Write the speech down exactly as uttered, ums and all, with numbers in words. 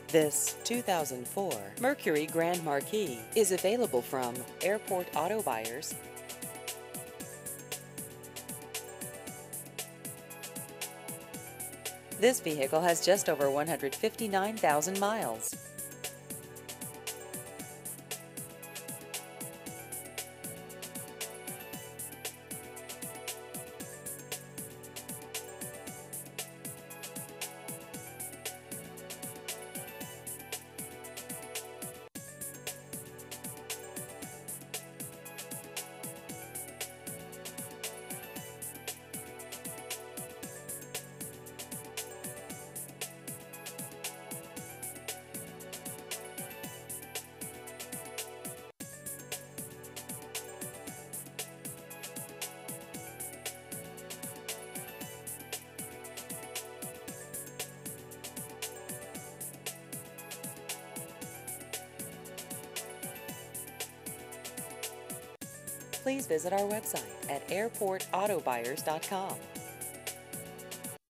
This two thousand four Mercury Grand Marquis is available from Airport Auto Buyers. This vehicle has just over one hundred fifty-nine thousand miles. Please visit our website at airport auto buyers dot com.